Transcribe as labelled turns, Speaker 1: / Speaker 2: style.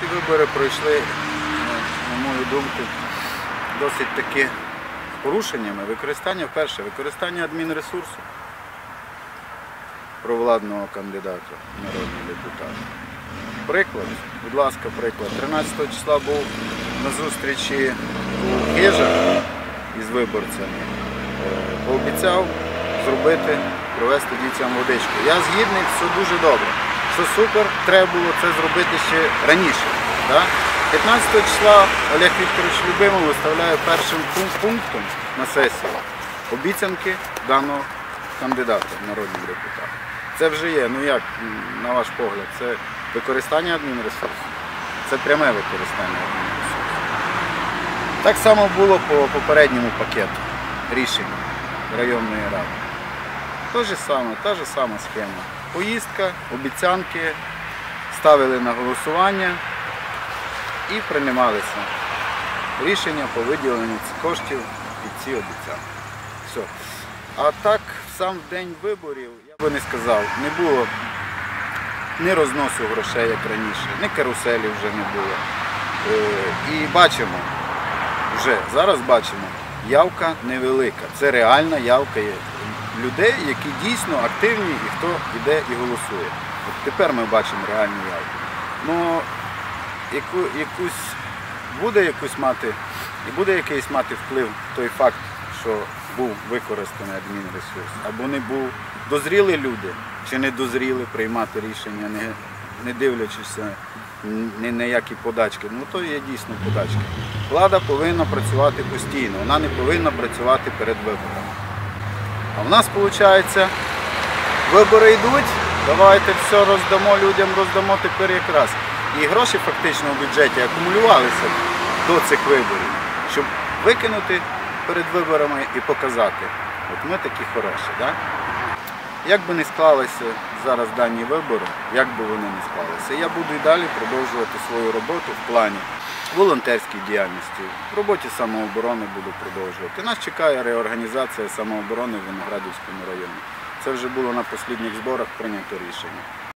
Speaker 1: Ці вибори пройшли, на мою думку, досить таки з порушеннями. Використання адмінресурсу провладного кандидата в народні депутати. Приклад, будь ласка, приклад. 13 числа був на зустрічі у Хижах із виборцями. Пообіцяв провести дітям водичку. Я згідний, все дуже добре. Все супер, треба було це зробити ще раніше. Да? 15 числа Олег Вікторович Любимов виставляє першим пунктом на сесію обіцянки даного кандидата в народні депутати. Це вже є, ну як, на ваш погляд, це використання адмінресурсу? Це пряме використання адмінресурсу. Так само було по попередньому пакету рішень районної ради. Та ж сама схема. Поїздка, обіцянки, ставили на голосування і приймалися рішення по виділенню коштів під ці обіцянки. Все. А так, сам в день виборів, я би не сказав, не було ні розносу грошей, як раніше, ні каруселі вже не було. І бачимо, зараз бачимо, явка невелика. Це реальна явка є людей, які дійсно активні і хто йде і голосує. От тепер ми бачимо реальну явку. Ну, буде якийсь мати вплив той факт, що був використаний адмінресурс, або не був. Дозріли люди чи не дозріли приймати рішення, не дивлячись ні на які подачки. Ну то є дійсно подачки. Влада повинна працювати постійно, вона не повинна працювати перед виборами. А в нас виходить, вибори йдуть, давайте все роздамо тепер якраз. І гроші фактично в бюджеті акумулювалися до цих виборів, щоб викинути перед виборами і показати, от ми такі хороші. Да? Як би не склалися зараз дані вибори, як би вони не склалися, я буду і далі продовжувати свою роботу в плані волонтерській діяльності, в роботі самооборони буду продовжувати. Нас чекає реорганізація самооборони в Виноградівському районі. Це вже було на останніх зборах прийнято рішення.